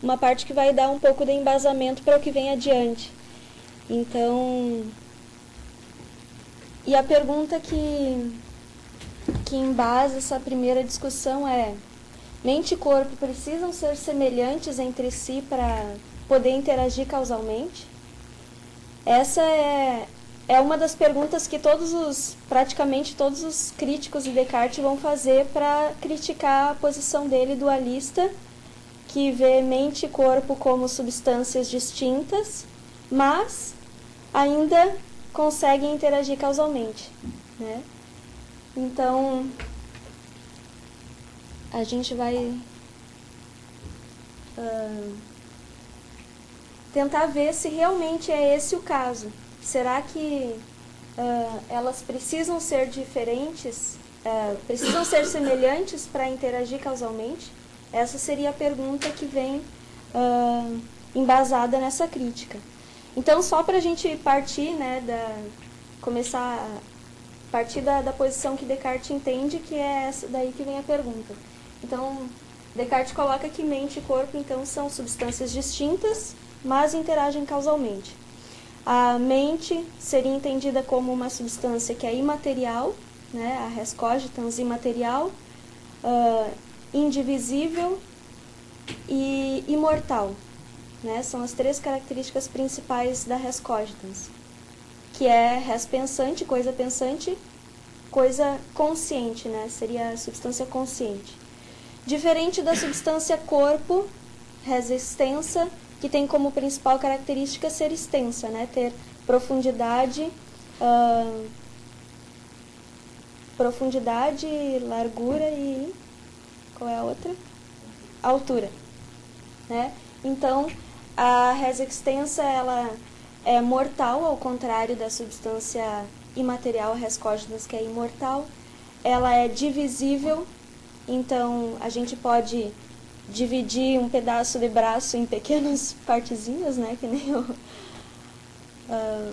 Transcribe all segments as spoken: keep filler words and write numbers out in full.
uma parte que vai dar um pouco de embasamento para o que vem adiante. Então, e a pergunta que, que embasa essa primeira discussão é: mente e corpo precisam ser semelhantes entre si para poder interagir causalmente? Essa é, é uma das perguntas que todos os, praticamente todos os críticos de Descartes vão fazer para criticar a posição dele dualista, que vê mente e corpo como substâncias distintas, mas ainda conseguem interagir causalmente, né? Então, a gente vai uh, tentar ver se realmente é esse o caso. Será que uh, elas precisam ser diferentes, uh, precisam ser semelhantes para interagir causalmente? Essa seria a pergunta que vem uh, embasada nessa crítica. Então, só para a gente partir, né, da, começar a partir da, da posição que Descartes entende, que é essa daí que vem a pergunta. Então, Descartes coloca que mente e corpo, então, são substâncias distintas, mas interagem causalmente. A mente seria entendida como uma substância que é imaterial, né, a res cogitans imaterial, uh, indivisível e imortal. Né, são as três características principais da res cogitans, que é res pensante, coisa pensante, coisa consciente, né, seria a substância consciente. Diferente da substância corpo, res extensa, que tem como principal característica ser extensa, né, ter profundidade, uh, profundidade, largura e qual é a outra? Altura, né? Então, a res extensa, ela é mortal, ao contrário da substância imaterial, a res cogitans, que é imortal. Ela é divisível, então a gente pode dividir um pedaço de braço em pequenas partezinhas, né, que nem eu. Uh,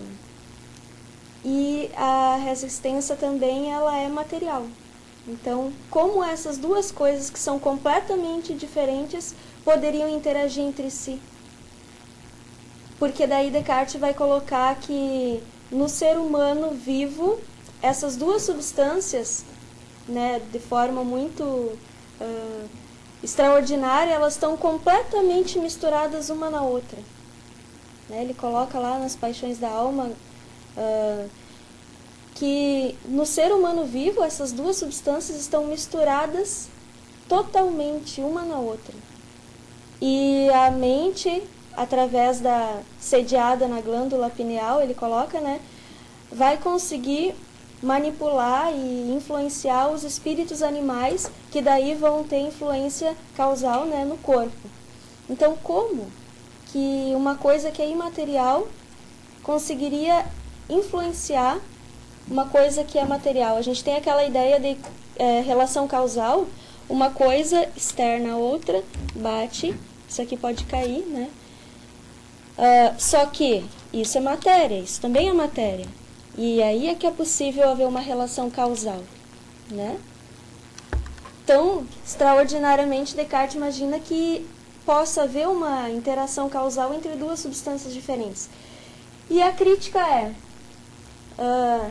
e a res extensa também, ela é material. Então, como essas duas coisas que são completamente diferentes poderiam interagir entre si? Porque daí Descartes vai colocar que no ser humano vivo, essas duas substâncias, né, de forma muito uh, extraordinária, elas estão completamente misturadas uma na outra. Né, ele coloca lá nas Paixões da Alma uh, que no ser humano vivo, essas duas substâncias estão misturadas totalmente uma na outra. E a mente, através da sediada na glândula pineal, ele coloca, né, vai conseguir manipular e influenciar os espíritos animais, que daí vão ter influência causal, né, no corpo. Então, como que uma coisa que é imaterial conseguiria influenciar uma coisa que é material? A gente tem aquela ideia de é, relação causal, uma coisa externa a outra, bate, isso aqui pode cair, né? Uh, só que isso é matéria, isso também é matéria. E aí é que é possível haver uma relação causal, né? Então, extraordinariamente, Descartes imagina que possa haver uma interação causal entre duas substâncias diferentes. E a crítica é... Uh,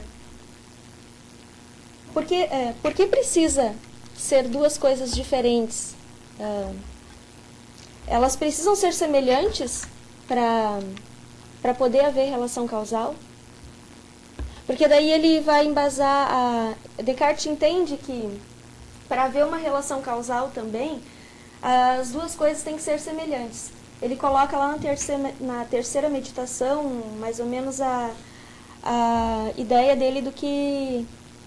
por, que, é, por que precisa ser duas coisas diferentes? Uh, elas precisam ser semelhantes para para poder haver relação causal? Porque daí ele vai embasar a... Descartes entende que para haver uma relação causal também, as duas coisas têm que ser semelhantes. Ele coloca lá na terceira, na terceira meditação, mais ou menos a, a ideia dele do que...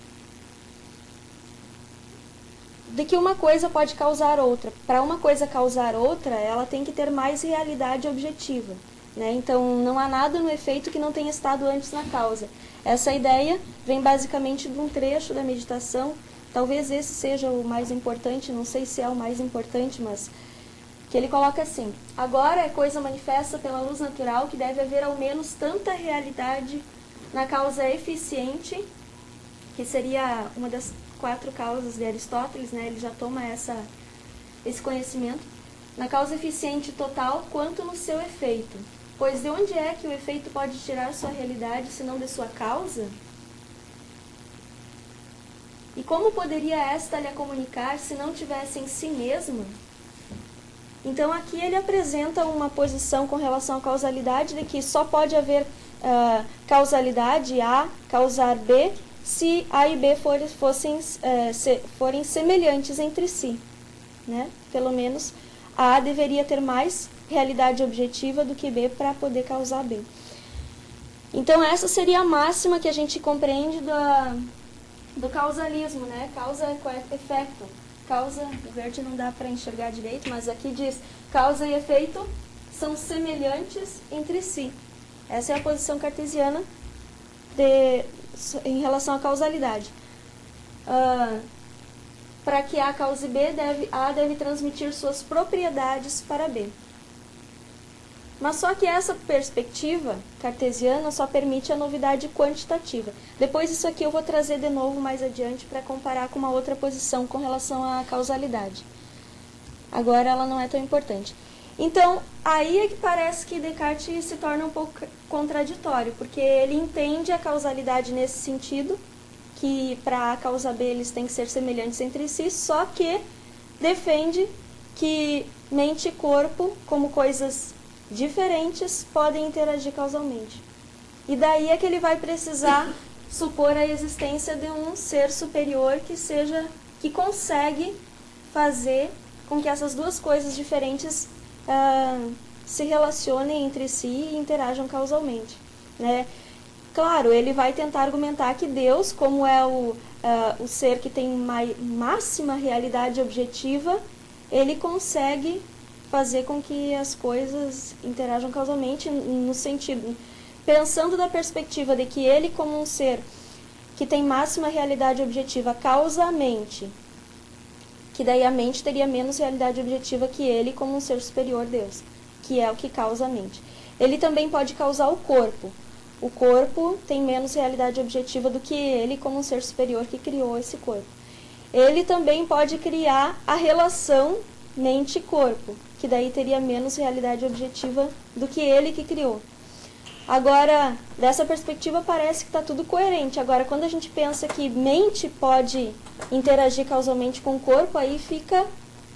de que uma coisa pode causar outra. Para uma coisa causar outra, ela tem que ter mais realidade objetiva. Né? Então, não há nada no efeito que não tenha estado antes na causa. Essa ideia vem basicamente de um trecho da meditação. Talvez esse seja o mais importante, não sei se é o mais importante, mas que ele coloca assim: agora é coisa manifesta pela luz natural que deve haver ao menos tanta realidade na causa eficiente, que seria uma das quatro causas de Aristóteles, né? Ele já toma essa, esse conhecimento, na causa eficiente total quanto no seu efeito. Pois de onde é que o efeito pode tirar sua realidade, senão de sua causa? E como poderia esta lhe comunicar se não tivesse em si mesma? Então aqui ele apresenta uma posição com relação à causalidade, de que só pode haver uh, causalidade A causar B, se A e B for, fossem, uh, se, forem semelhantes entre si. Né? Pelo menos A deveria ter mais realidade objetiva do que B para poder causar B. Então essa seria a máxima que a gente compreende da, do causalismo, né? Causa e efeito. Causa, o verde não dá para enxergar direito, mas aqui diz, causa e efeito são semelhantes entre si. Essa é a posição cartesiana de, em relação à causalidade. Uh, para que A cause B, deve, A deve transmitir suas propriedades para B. Mas só que essa perspectiva cartesiana só permite a novidade quantitativa. Depois isso aqui eu vou trazer de novo mais adiante para comparar com uma outra posição com relação à causalidade. Agora ela não é tão importante. Então, aí é que parece que Descartes se torna um pouco contraditório, porque ele entende a causalidade nesse sentido, que para A causa B eles têm que ser semelhantes entre si, só que defende que mente e corpo, como coisas diferentes, podem interagir causalmente. E daí é que ele vai precisar supor a existência de um ser superior que seja, que consegue fazer com que essas duas coisas diferentes uh, se relacionem entre si e interajam causalmente, né? Claro, ele vai tentar argumentar que Deus, como é o, uh, o ser que tem mai, máxima realidade objetiva, ele consegue fazer com que as coisas interajam causalmente, no sentido, pensando da perspectiva de que ele, como um ser que tem máxima realidade objetiva, causa a mente, que daí a mente teria menos realidade objetiva que ele, como um ser superior Deus, que é o que causa a mente. Ele também pode causar o corpo. O corpo tem menos realidade objetiva do que ele, como um ser superior que criou esse corpo. Ele também pode criar a relação mente e corpo, que daí teria menos realidade objetiva do que ele que criou. Agora, dessa perspectiva parece que está tudo coerente. Agora, quando a gente pensa que mente pode interagir causalmente com o corpo, aí fica...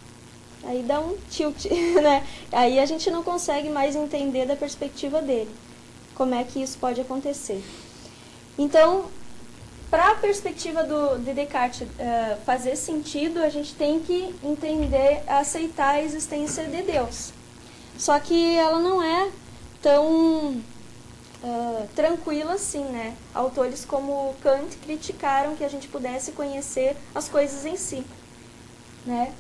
aí dá um tilt, né? Aí a gente não consegue mais entender da perspectiva dele como é que isso pode acontecer. Então, para a perspectiva do, de Descartes uh, fazer sentido, a gente tem que entender, aceitar a existência de Deus. Só que ela não é tão uh, tranquila assim, né? Autores como Kant criticaram que a gente pudesse conhecer as coisas em si, né?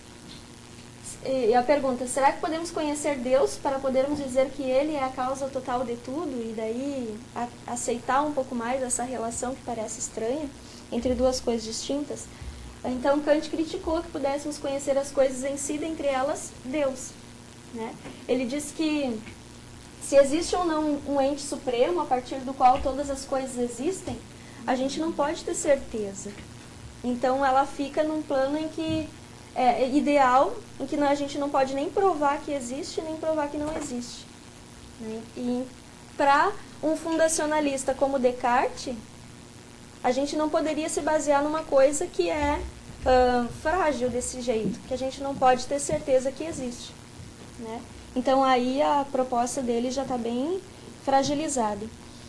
E a pergunta, será que podemos conhecer Deus para podermos dizer que Ele é a causa total de tudo e daí a, aceitar um pouco mais essa relação que parece estranha entre duas coisas distintas? Então Kant criticou que pudéssemos conhecer as coisas em si, dentre elas Deus, né? Ele diz que se existe ou não um ente supremo a partir do qual todas as coisas existem, a gente não pode ter certeza. Então ela fica num plano em que é ideal, em que a gente não pode nem provar que existe, nem provar que não existe, né? E para um fundacionalista como Descartes, a gente não poderia se basear numa coisa que é uh, frágil desse jeito, que a gente não pode ter certeza que existe, né? Então aí a proposta dele já está bem fragilizada.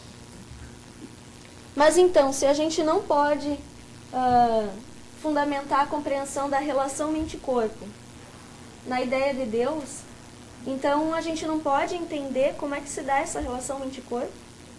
Mas então, se a gente não pode uh, fundamentar a compreensão da relação mente-corpo na ideia de Deus, então a gente não pode entender como é que se dá essa relação mente-corpo,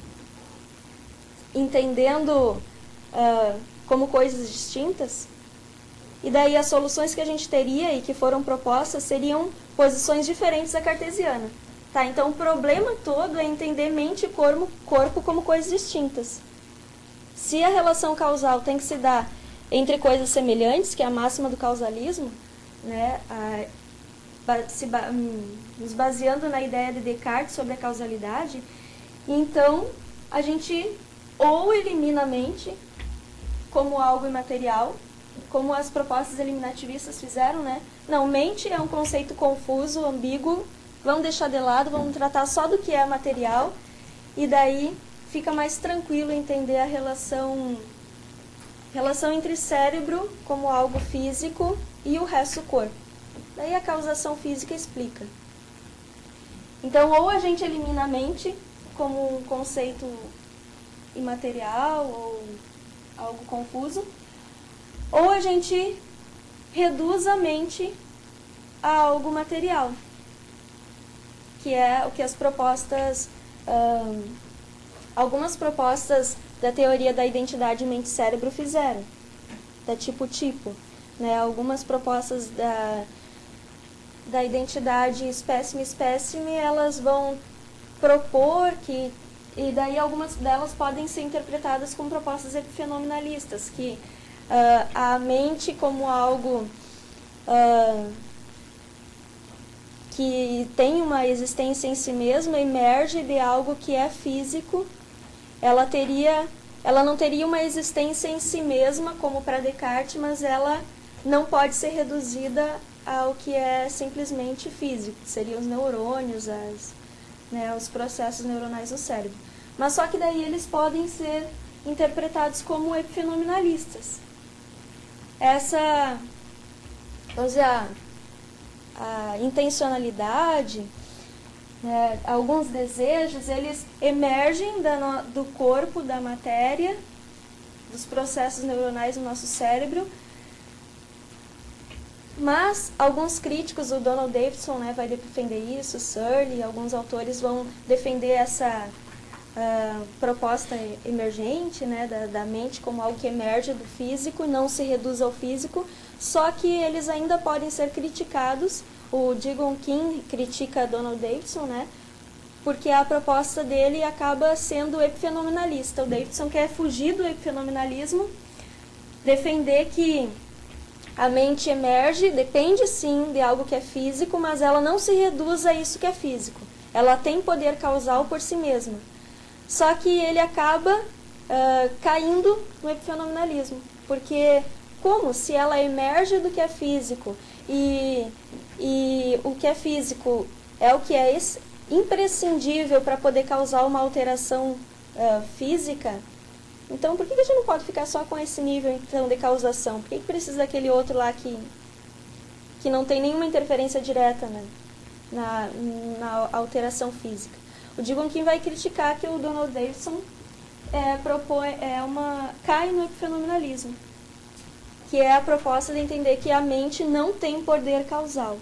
entendendo uh, como coisas distintas, e daí as soluções que a gente teria e que foram propostas seriam posições diferentes da cartesiana. Tá? Então o problema todo é entender mente e corpo, corpo como coisas distintas. Se a relação causal tem que se dar entre coisas semelhantes, que é a máxima do causalismo, né, a, se, nos baseando na ideia de Descartes sobre a causalidade, então a gente ou elimina a mente como algo imaterial, como as propostas eliminativistas fizeram, né? Não, mente é um conceito confuso, ambíguo, vamos deixar de lado, vamos tratar só do que é material, e daí fica mais tranquilo entender a relação, relação entre cérebro como algo físico e o resto do corpo. Daí a causação física explica. Então, ou a gente elimina a mente como um conceito imaterial ou algo confuso, ou a gente reduz a mente a algo material, que é o que as propostas, hum, algumas propostas da teoria da identidade mente-cérebro fizeram, da tipo-tipo, né? Algumas propostas da, da identidade espécime-espécime, elas vão propor que, e daí algumas delas podem ser interpretadas como propostas epifenomenalistas, que Uh, a mente como algo uh, que tem uma existência em si mesma, emerge de algo que é físico, ela, teria, ela não teria uma existência em si mesma, como para Descartes, mas ela não pode ser reduzida ao que é simplesmente físico, que seriam os neurônios, as, né, os processos neuronais do cérebro. Mas só que daí eles podem ser interpretados como epifenomenalistas. Essa, vamos dizer, a, a intencionalidade, né, alguns desejos, eles emergem da, do corpo, da matéria, dos processos neuronais do nosso cérebro, mas alguns críticos, o Donald Davidson, né, vai defender isso, Searle, alguns autores vão defender essa Uh, proposta emergente, né, da, da mente como algo que emerge do físico e não se reduz ao físico, só que eles ainda podem ser criticados. O Digon King critica Donald Davidson, né, porque a proposta dele acaba sendo epifenomenalista. O Davidson quer fugir do epifenomenalismo, defender que a mente emerge, depende sim de algo que é físico, mas ela não se reduz a isso que é físico. Ela tem poder causal por si mesma. Só que ele acaba uh, caindo no epifenomenalismo, porque como se ela emerge do que é físico e, e o que é físico é o que é imprescindível para poder causar uma alteração uh, física, então por que a gente não pode ficar só com esse nível então, de causação? Por que precisa daquele outro lá que, que não tem nenhuma interferência direta, né, na, na alteração física? O Digon King vai criticar que o Donald Davidson é, propõe, é uma, cai no epifenomenalismo, que é a proposta de entender que a mente não tem poder causal.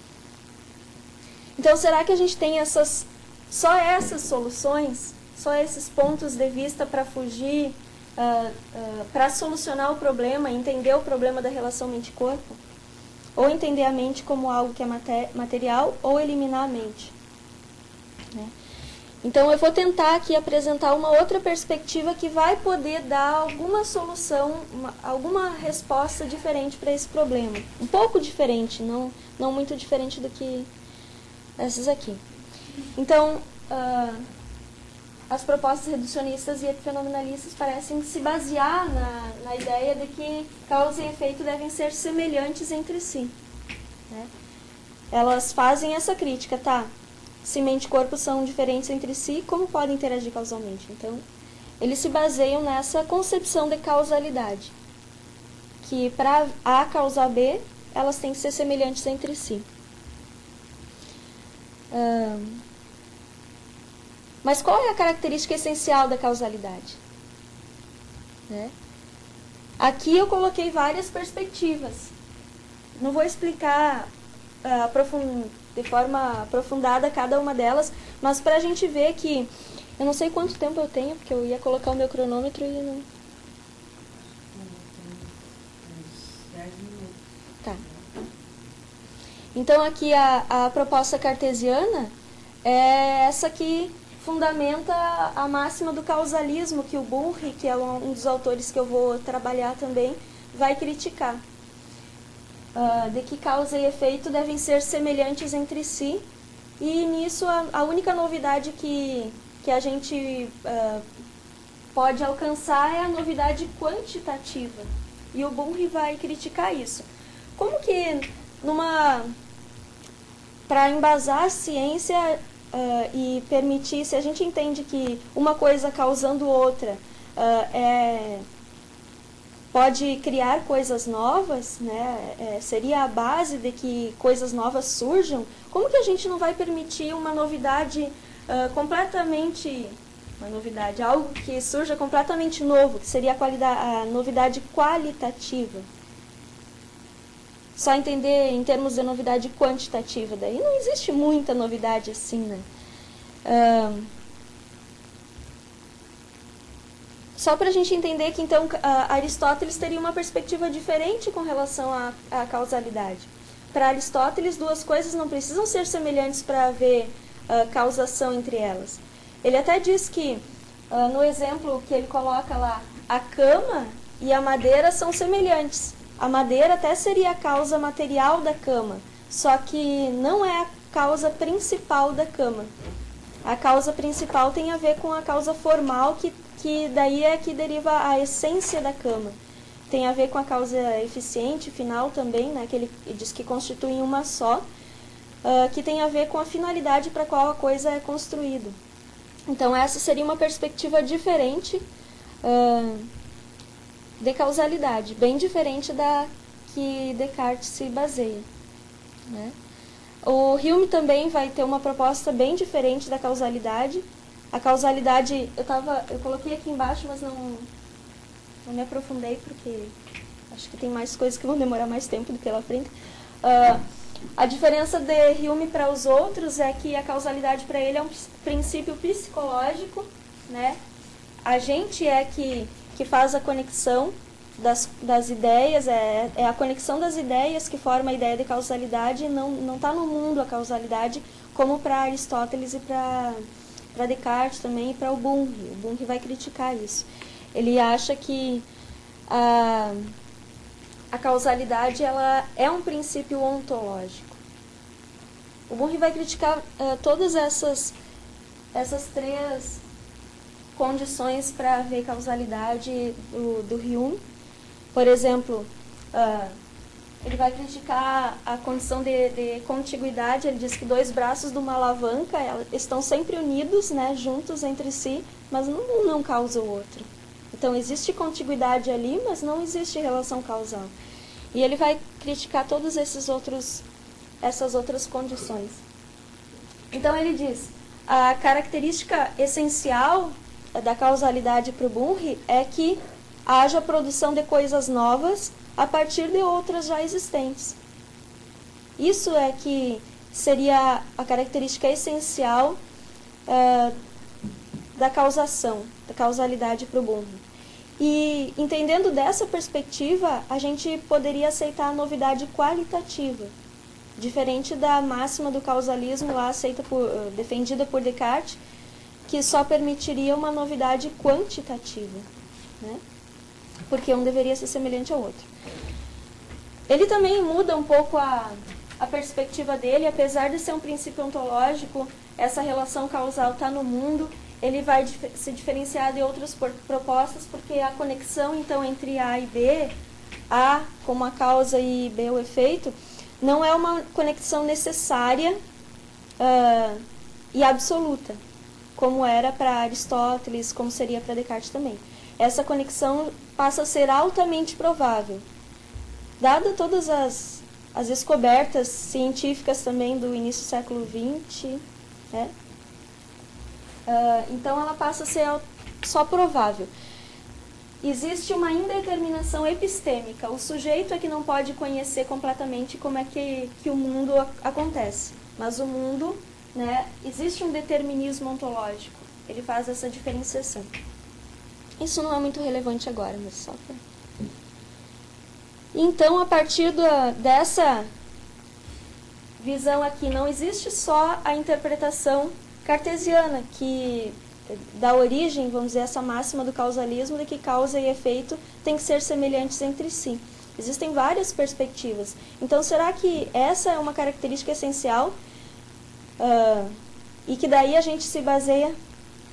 Então, será que a gente tem essas, só essas soluções, só esses pontos de vista para fugir, uh, uh, para solucionar o problema, entender o problema da relação mente-corpo? Ou entender a mente como algo que é mater, material, ou eliminar a mente, né? Então, eu vou tentar aqui apresentar uma outra perspectiva que vai poder dar alguma solução, uma, alguma resposta diferente para esse problema. Um pouco diferente, não, não muito diferente do que essas aqui. Então, uh, as propostas reducionistas e epifenomenalistas parecem se basear na, na ideia de que causa e efeito devem ser semelhantes entre si, né? Elas fazem essa crítica, tá? Se mente e corpo são diferentes entre si, como podem interagir causalmente? Então, eles se baseiam nessa concepção de causalidade, que para A causar B, elas têm que ser semelhantes entre si. Hum, mas qual é a característica essencial da causalidade? Né? Aqui eu coloquei várias perspectivas. Não vou explicar uh, aprofund... de forma aprofundada cada uma delas, mas para a gente ver que, eu não sei quanto tempo eu tenho, porque eu ia colocar o meu cronômetro e não... Tá. Então aqui a, a proposta cartesiana é essa que fundamenta a máxima do causalismo, que o Bullrich, que é um dos autores que eu vou trabalhar também, vai criticar. Uh, de que causa e efeito devem ser semelhantes entre si, e nisso a, a única novidade que, que a gente uh, pode alcançar é a novidade quantitativa, E o Bunge vai criticar isso. Como que, numa para embasar a ciência uh, e permitir, se a gente entende que uma coisa causando outra uh, é, pode criar coisas novas, né, é, seria a base de que coisas novas surjam, como que a gente não vai permitir uma novidade uh, completamente, uma novidade, algo que surja completamente novo, que seria a, qualidade, a novidade qualitativa? Só entender em termos de novidade quantitativa, daí não existe muita novidade assim, né? Uh, só para a gente entender que, então, uh, Aristóteles teria uma perspectiva diferente com relação à, à causalidade. Para Aristóteles, duas coisas não precisam ser semelhantes para haver uh, causação entre elas. Ele até diz que, uh, no exemplo que ele coloca lá, a cama e a madeira são semelhantes. A madeira até seria a causa material da cama, só que não é a causa principal da cama. A causa principal tem a ver com a causa formal, que, que daí é que deriva a essência da cama. Tem a ver com a causa eficiente, final também, né, que ele diz que constituem uma só, uh, que tem a ver com a finalidade para a qual a coisa é construída. Então essa seria uma perspectiva diferente uh, de causalidade, bem diferente da que Descartes se baseia, né? O Hume também vai ter uma proposta bem diferente da causalidade. A causalidade, eu, tava, eu coloquei aqui embaixo, mas não, não me aprofundei, porque acho que tem mais coisas que vão demorar mais tempo do que lá frente. Uh, a diferença de Hume para os outros é que a causalidade para ele é um princípio psicológico, né? A gente é que, que faz a conexão das, das ideias, é, é a conexão das ideias que forma a ideia de causalidade, e não está no mundo a causalidade, como para Aristóteles e para Descartes também, e para o Bunge. O Bunge vai criticar isso. Ele acha que a, a causalidade ela é um princípio ontológico. O Bunge vai criticar uh, todas essas, essas três condições para haver causalidade do, do Hume. Por exemplo, uh, ele vai criticar a condição de, de contiguidade. Ele diz que dois braços de uma alavanca estão sempre unidos, né, juntos entre si, mas um não causa o outro. Então existe contiguidade ali, mas não existe relação causal. E ele vai criticar todas esses outros, essas outras condições. Então ele diz, a característica essencial da causalidade para o Bunge é que haja produção de coisas novas a partir de outras já existentes. Isso é que seria a característica essencial uh, da causação, da causalidade para o Bunge. E entendendo dessa perspectiva, a gente poderia aceitar a novidade qualitativa, diferente da máxima do causalismo lá aceita por, uh, defendida por Descartes, que só permitiria uma novidade quantitativa, né? Porque um deveria ser semelhante ao outro. Ele também muda um pouco a, a perspectiva dele, apesar de ser um princípio ontológico, essa relação causal está no mundo, ele vai dif- se diferenciar de outras por, propostas, porque a conexão então entre A e B, A como a causa e B o efeito, não é uma conexão necessária uh, e absoluta, como era para Aristóteles, como seria para Descartes também. Essa conexão passa a ser altamente provável. Dada todas as, as descobertas científicas também do início do século vinte, né? uh, então ela passa a ser só provável. Existe uma indeterminação epistêmica. O sujeito é que não pode conhecer completamente como é que, que o mundo acontece. Mas o mundo, né, existe um determinismo ontológico. Ele faz essa diferenciação. Isso não é muito relevante agora, mas só para... Então, a partir da, dessa visão aqui, não existe só a interpretação cartesiana, que dá origem, vamos dizer, essa máxima do causalismo, de que causa e efeito têm que ser semelhantes entre si. Existem várias perspectivas. Então, será que essa é uma característica essencial? Uh, e que daí a gente se baseia...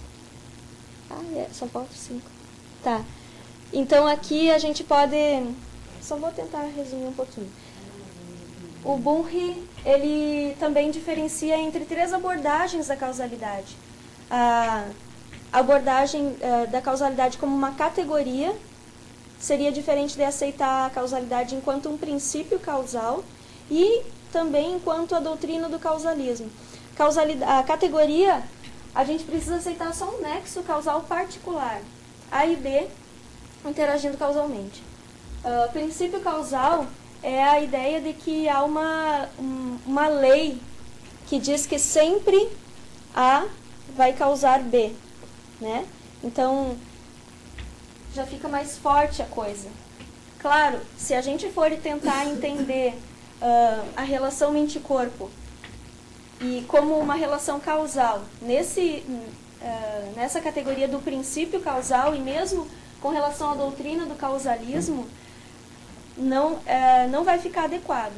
Ah, é, só falta cinco. Tá. Então, aqui a gente pode só vou tentar resumir um pouquinho. O Bunge, ele também diferencia entre três abordagens da causalidade. A abordagem uh, da causalidade como uma categoria seria diferente de aceitar a causalidade enquanto um princípio causal e também enquanto a doutrina do causalismo. Causalidade, a categoria, a gente precisa aceitar só um nexo causal particular, A e B, interagindo causalmente. Uh, princípio causal é a ideia de que há uma, um, uma lei que diz que sempre A vai causar B, né? Então, já fica mais forte a coisa. Claro, se a gente for tentar entender uh, a relação mente-corpo e como uma relação causal, nesse, uh, nessa categoria do princípio causal e mesmo com relação à doutrina do causalismo, não, uh, não vai ficar adequado.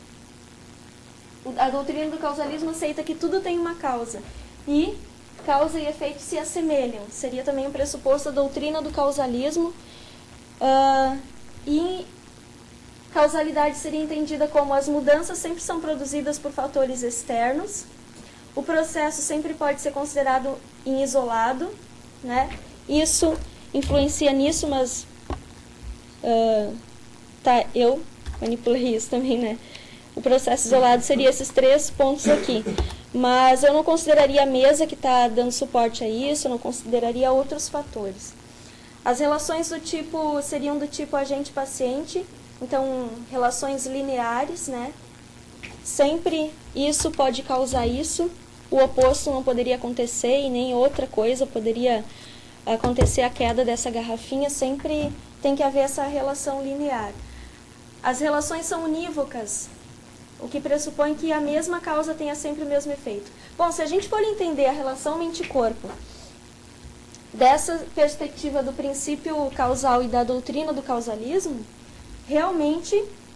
A doutrina do causalismo aceita que tudo tem uma causa e causa e efeito se assemelham. Seria também um pressuposto da doutrina do causalismo. Uh, e causalidade seria entendida como as mudanças sempre são produzidas por fatores externos. O processo sempre pode ser considerado em isolado, né? Isso influencia nisso, mas uh, tá, eu manipulei isso também, né? O processo isolado seria esses três pontos aqui. Mas eu não consideraria a mesa que está dando suporte a isso, eu não consideraria outros fatores. As relações do tipo seriam do tipo agente-paciente, então relações lineares, né? Sempre isso pode causar isso, o oposto não poderia acontecer e nem outra coisa poderia acontecer a queda dessa garrafinha, sempre tem que haver essa relação linear. As relações são unívocas, o que pressupõe que a mesma causa tenha sempre o mesmo efeito. Bom, se a gente for entender a relação mente-corpo dessa perspectiva do princípio causal e da doutrina do causalismo, realmente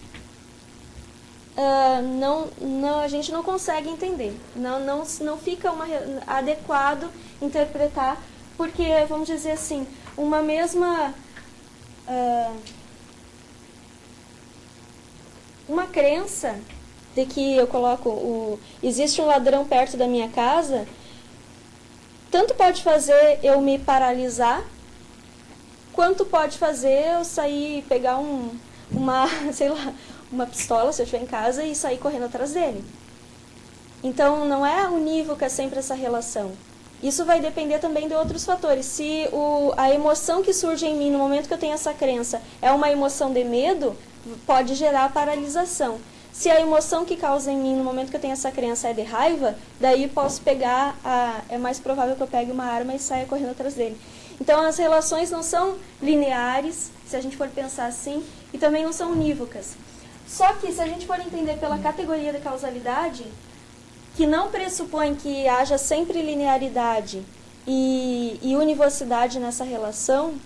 uh, não, não, a gente não consegue entender. Não, não, não fica uma, adequado interpretar, porque, vamos dizer assim, uma mesma... Uh, uma crença de que eu coloco, o, existe um ladrão perto da minha casa, tanto pode fazer eu me paralisar, quanto pode fazer eu sair, pegar um, uma, sei lá, uma pistola, se eu estiver em casa, e sair correndo atrás dele. Então, não é unívoca sempre essa relação. Isso vai depender também de outros fatores. Se o, a emoção que surge em mim no momento que eu tenho essa crença é uma emoção de medo, pode gerar paralisação. Se a emoção que causa em mim no momento que eu tenho essa crença é de raiva, daí posso pegar, a, é mais provável que eu pegue uma arma e saia correndo atrás dele. Então as relações não são lineares, se a gente for pensar assim, e também não são unívocas. Só que se a gente for entender pela categoria da causalidade, que não pressupõe que haja sempre linearidade e, e univocidade nessa relação,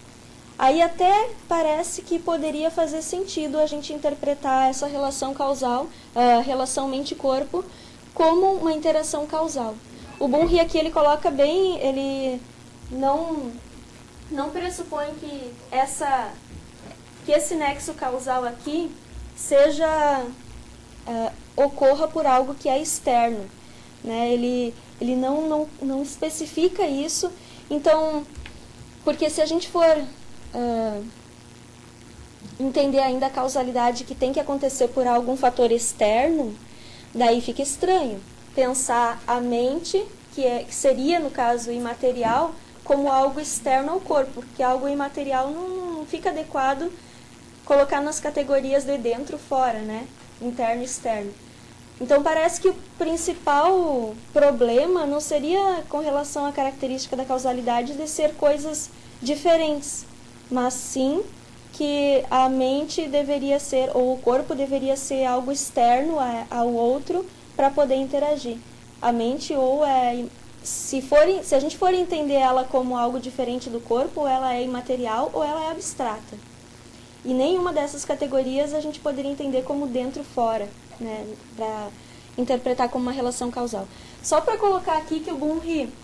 aí até parece que poderia fazer sentido a gente interpretar essa relação causal, a relação mente-corpo, como uma interação causal. O Bunge aqui ele coloca bem, ele não, não pressupõe que, essa, que esse nexo causal aqui seja, uh, ocorra por algo que é externo, né? Ele, ele não, não, não especifica isso, então, porque se a gente for... Uh, entender ainda a causalidade que tem que acontecer por algum fator externo, daí fica estranho pensar a mente, que, é, que seria, no caso, imaterial, como algo externo ao corpo, porque algo imaterial não, não fica adequado colocar nas categorias de dentro fora, né? Interno e externo. Então parece que o principal problema não seria com relação à característica da causalidade de ser coisas diferentes, mas sim que a mente deveria ser, ou o corpo deveria ser algo externo ao outro para poder interagir. A mente, ou é, se, for, se a gente for entender ela como algo diferente do corpo, ou ela é imaterial ou ela é abstrata. E nenhuma dessas categorias a gente poderia entender como dentro-fora, né, para interpretar como uma relação causal. Só para colocar aqui que o Bunge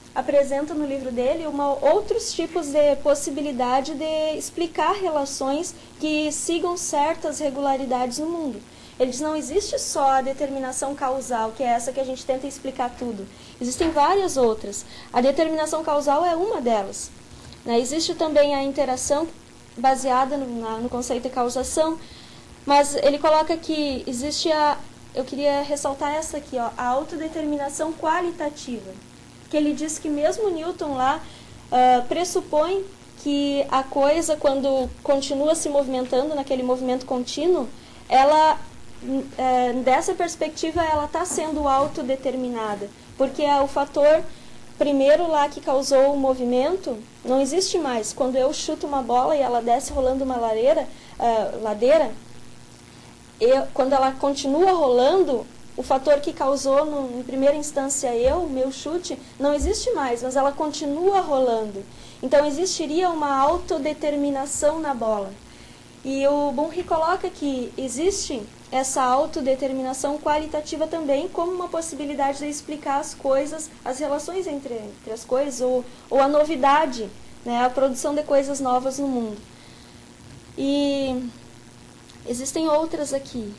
apresenta no livro dele uma, outros tipos de possibilidade de explicar relações que sigam certas regularidades no mundo. Ele diz, não existe só a determinação causal, que é essa que a gente tenta explicar tudo. Existem várias outras. A determinação causal é uma delas. Né? Existe também a interação baseada no, na, no conceito de causação, mas ele coloca que existe a... Eu queria ressaltar essa aqui, ó, a autodeterminação qualitativa. Que ele diz que mesmo Newton lá uh, pressupõe que a coisa, quando continua se movimentando naquele movimento contínuo, ela... É, dessa perspectiva ela está sendo autodeterminada, porque é o fator primeiro lá que causou o movimento não existe mais. Quando eu chuto uma bola e ela desce rolando uma lareira, uh, ladeira, eu, quando ela continua rolando, o fator que causou no, em primeira instância eu, meu chute, não existe mais, mas ela continua rolando. Então existiria uma autodeterminação na bola. E o Bunge coloca que existe essa autodeterminação qualitativa também como uma possibilidade de explicar as coisas, as relações entre, entre as coisas, ou, ou a novidade, né, a produção de coisas novas no mundo. E existem outras aqui.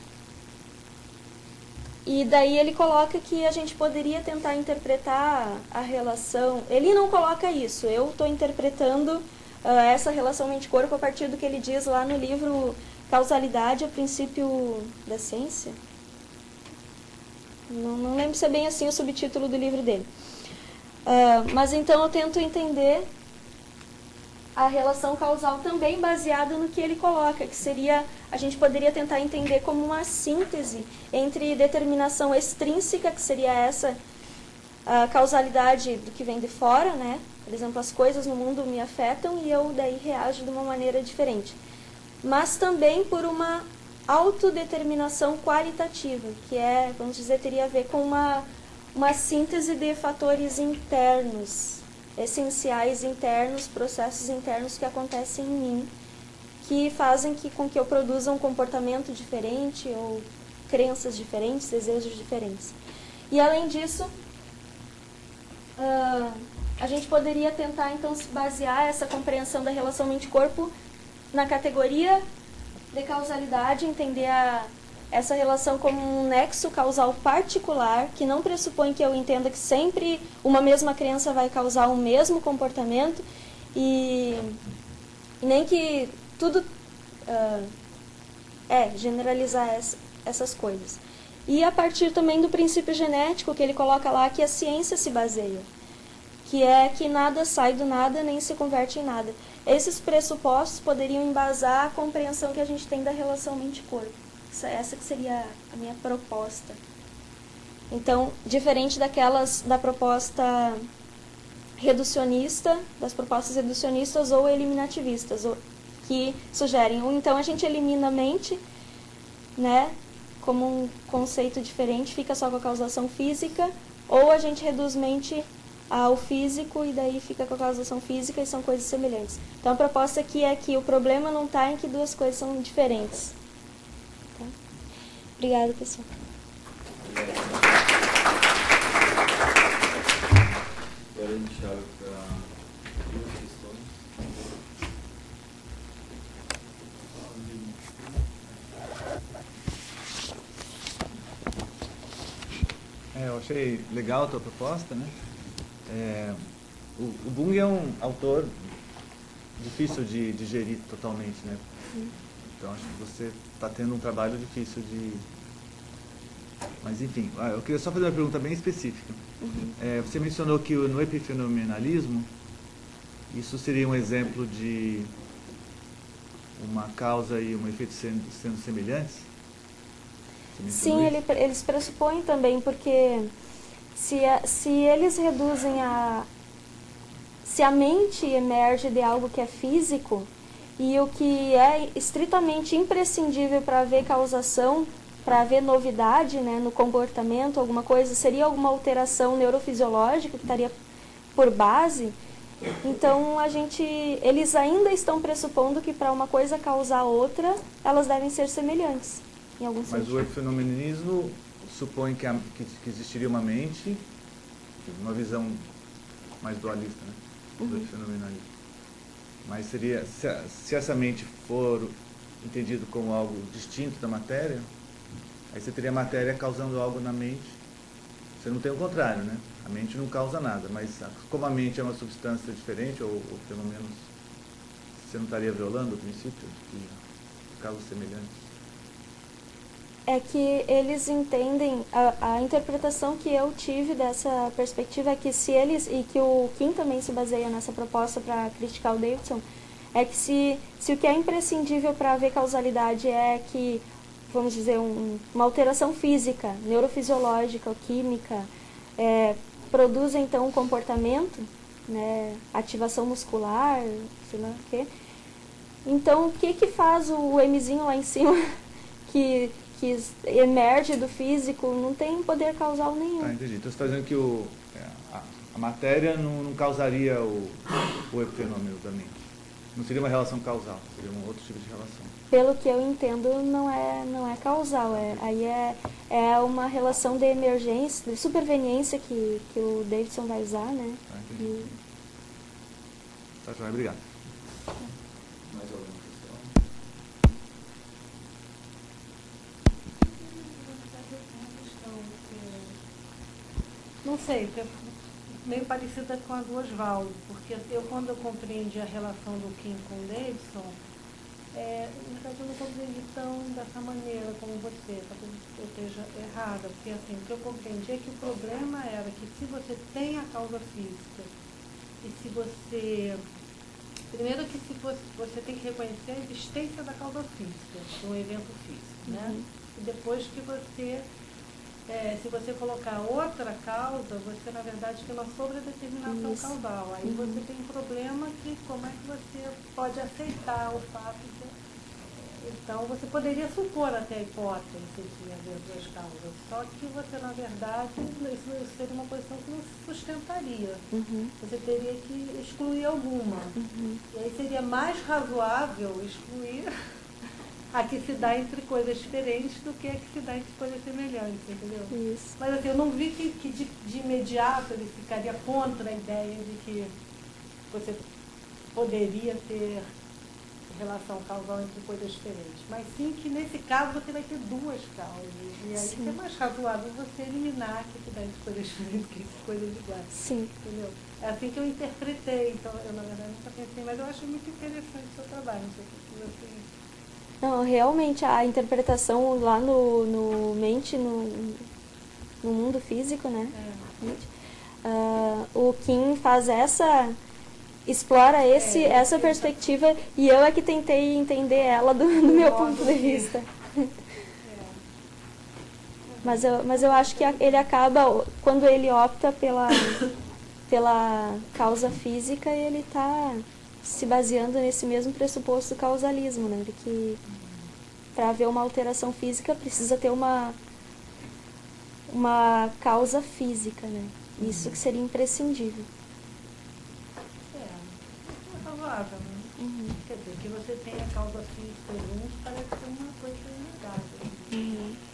E daí ele coloca que a gente poderia tentar interpretar a relação... Ele não coloca isso, eu estou interpretando uh, essa relação mente-corpo a partir do que ele diz lá no livro... Causalidade é princípio da ciência? Não, não lembro se é bem assim o subtítulo do livro dele. Uh, mas então eu tento entender a relação causal também baseada no que ele coloca, que seria, a gente poderia tentar entender como uma síntese entre determinação extrínseca, que seria essa, a causalidade do que vem de fora, né? Por exemplo, as coisas no mundo me afetam e eu daí reajo de uma maneira diferente. Mas também por uma autodeterminação qualitativa, que é, vamos dizer, teria a ver com uma, uma síntese de fatores internos, essenciais internos, processos internos que acontecem em mim, que fazem que, com que eu produza um comportamento diferente, ou crenças diferentes, desejos diferentes. E além disso, uh, a gente poderia tentar então se basear essa compreensão da relação mente-corpo na categoria de causalidade, entender a, essa relação como um nexo causal particular, que não pressupõe que eu entenda que sempre uma mesma crença vai causar o mesmo comportamento, e, e nem que tudo uh, é generalizar essa, essas coisas. E a partir também do princípio genético, que ele coloca lá, que a ciência se baseia, que é que nada sai do nada nem se converte em nada. Esses pressupostos poderiam embasar a compreensão que a gente tem da relação mente-corpo. Essa que seria a minha proposta. Então, diferente daquelas da proposta reducionista, das propostas reducionistas ou eliminativistas, que sugerem, ou então a gente elimina a mente, né, como um conceito diferente, fica só com a causação física, ou a gente reduz mente ao físico e daí fica com a causação física e são coisas semelhantes. Então a proposta aqui é que o problema não está em que duas coisas são diferentes. Tá? Obrigada, pessoal. Agora a gente abre para duas questões. É, eu achei legal a tua proposta, né? É, o, o Bunge é um autor difícil de digerir totalmente, né? Então acho que você está tendo um trabalho difícil de... Mas enfim, eu queria só fazer uma pergunta bem específica. Uhum. É, você mencionou que no epifenomenalismo, isso seria um exemplo de uma causa e um efeito sendo, sendo semelhantes? Sim, ele, eles pressupõem também, porque se, a, se eles reduzem a... Se a mente emerge de algo que é físico, e o que é estritamente imprescindível para haver causação, para haver novidade, né, no comportamento, alguma coisa, seria alguma alteração neurofisiológica que estaria por base. Então, a gente, eles ainda estão pressupondo que para uma coisa causar outra, elas devem ser semelhantes. Em algum Mas sentido. o epifenomenismo supõe que, a, que, que existiria uma mente, uma visão mais dualista, né? Uhum. Do fenomenalismo. Mas seria, se, a, se essa mente for entendido como algo distinto da matéria, aí você teria a matéria causando algo na mente. Você não tem o contrário, né? A mente não causa nada, mas como a mente é uma substância diferente, ou, ou pelo menos você não estaria violando o princípio de causas semelhantes. É que eles entendem, a, a interpretação que eu tive dessa perspectiva é que se eles, e que o Kim também se baseia nessa proposta para criticar o Davidson, é que se, se o que é imprescindível para haver causalidade é que, vamos dizer, um, uma alteração física, neurofisiológica ou química, é, produz então um comportamento, né, ativação muscular, sei lá o quê. Então, o que que faz o Mzinho lá em cima que, que emerge do físico não tem poder causal nenhum. Ah, entendi. Então você está dizendo que o, a, a matéria não, não causaria o, o fenômeno da mente. Não seria uma relação causal, seria um outro tipo de relação. Pelo que eu entendo, não é, não é causal. É, aí é, é uma relação de emergência, de superveniência que, que o Davidson vai usar, né? Ah, entendi. E... Tá, João, obrigado. Mais alguma questão? Não sei, porque é meio parecida com a do Oswaldo, porque eu, quando eu compreendi a relação do Kim com o Davidson, é, na verdade eu não compreendi tão dessa maneira como você, talvez eu esteja errada, porque assim, o que eu compreendi é que o problema era que se você tem a causa física, e se você... Primeiro que se você, você tem que reconhecer a existência da causa física, de um evento físico, né? Uhum. E depois que você... É, se você colocar outra causa, você na verdade tem uma sobredeterminação Isso. causal. Aí Uhum. você tem um problema que como é que você pode aceitar o fato de... Então você poderia supor até a hipótese de haver duas causas, só que você na verdade, isso seria uma posição que não se sustentaria. Uhum. Você teria que excluir alguma. Uhum. E aí seria mais razoável excluir a que se dá entre coisas diferentes do que a que se dá entre coisas semelhantes, entendeu? Isso. Mas assim, eu não vi que, que de, de imediato ele ficaria contra a ideia de que você poderia ter relação causal entre coisas diferentes. Mas sim que nesse caso você vai ter duas causas. E aí Sim. é mais razoável você eliminar a que se dá entre coisas diferentes do que entre coisas iguais. Sim. Entendeu? É assim que eu interpretei, então eu na verdade nunca pensei, mas eu acho muito interessante o seu trabalho, não sei o que você... Não, realmente a interpretação lá no, no mente, no, no mundo físico, né? É. Mente, ah, o Kim faz essa, explora esse, É, essa ele- perspectiva e eu é que tentei entender ela do, do meu modo ponto de que- vista. É. Mas eu, mas eu acho que a- ele acaba, quando ele opta pela, pela causa física, ele está se baseando nesse mesmo pressuposto do causalismo, né? De que para haver uma alteração física precisa ter uma, uma causa física, né? Isso que seria imprescindível. É, é razoável, né? Uhum. Quer dizer, que você tenha causa física junto parece ser uma coisa inegável. Uhum.